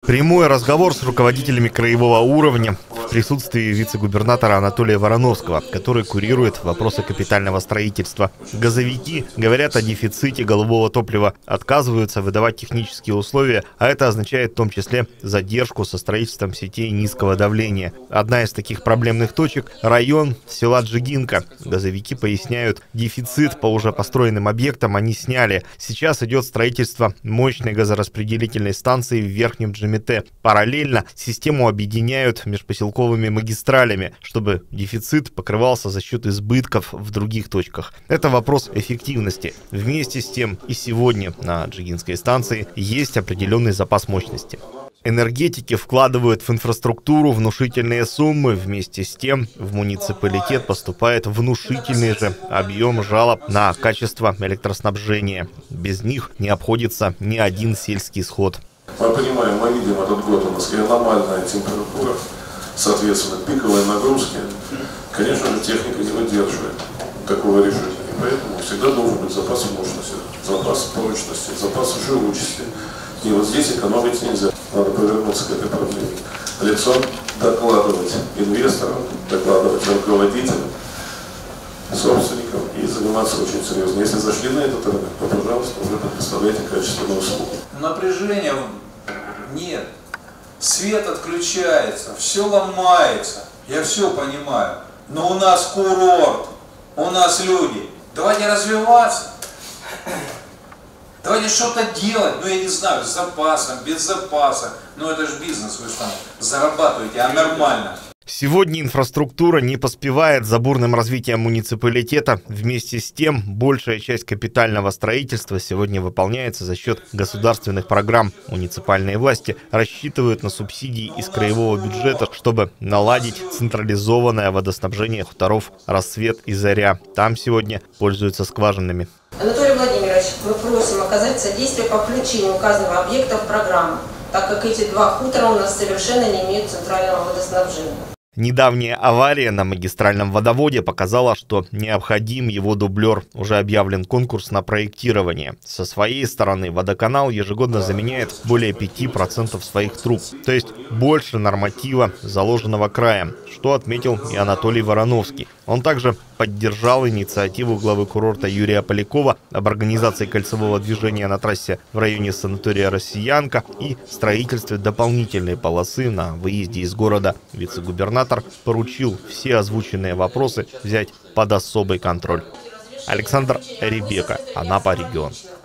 Прямой разговор с руководителями краевого уровня в присутствии вице-губернатора Анатолия Вороновского, который курирует вопросы капитального строительства. Газовики говорят о дефиците голубого топлива, отказываются выдавать технические условия, а это означает в том числе задержку со строительством сетей низкого давления. Одна из таких проблемных точек – район села Джигинка. Газовики поясняют, дефицит по уже построенным объектам они сняли. Сейчас идет строительство мощной газораспределительной станции в Верхнем Джимите. Параллельно систему объединяют межпоселковыми магистралями, чтобы дефицит покрывался за счет избытков в других точках. Это вопрос эффективности. Вместе с тем и сегодня на Джигинской станции есть определенный запас мощности. Энергетики вкладывают в инфраструктуру внушительные суммы. Вместе с тем в муниципалитет поступает внушительный же объем жалоб на качество электроснабжения. Без них не обходится ни один сельский сход. Мы понимаем, мы видим этот год у нас и аномальная температура, соответственно, пиковые нагрузки. Конечно же, техника не выдерживает такого решения. И поэтому всегда должен быть запас мощности, запас прочности, запас живучести. И вот здесь экономить нельзя. Надо повернуться к этой проблеме. Лицом докладывать инвесторам, докладывать руководителям, собственникам и заниматься очень серьезно. Если зашли на этот рынок, то, пожалуйста, уже предоставляйте качественную услугу. Напряжения нет. Свет отключается, все ломается. Я все понимаю. Но у нас курорт, у нас люди. Давайте развиваться. Давайте что-то делать, ну я не знаю, с запасом, без запаса. Но это же бизнес, вы же там зарабатываете, а нормально. Сегодня инфраструктура не поспевает за бурным развитием муниципалитета. Вместе с тем, большая часть капитального строительства сегодня выполняется за счет государственных программ. Муниципальные власти рассчитывают на субсидии из краевого бюджета, чтобы наладить централизованное водоснабжение хуторов «Рассвет» и «Заря». Там сегодня пользуются скважинами. Анатолий Владимирович, мы просим оказать содействие по включению указанного объекта в программу, так как эти два хутора у нас совершенно не имеют центрального водоснабжения. Недавняя авария на магистральном водоводе показала, что необходим его дублер. Уже объявлен конкурс на проектирование. Со своей стороны водоканал ежегодно заменяет более 5% своих труб, то есть больше норматива, заложенного краем, что отметил и Анатолий Вороновский. Он также поддержал инициативу главы курорта Юрия Полякова об организации кольцевого движения на трассе в районе санатория «Россиянка» и строительстве дополнительной полосы на выезде из города. Вице-губернатор поручил все озвученные вопросы взять под особый контроль. Александр Ребека, Анапа, регион.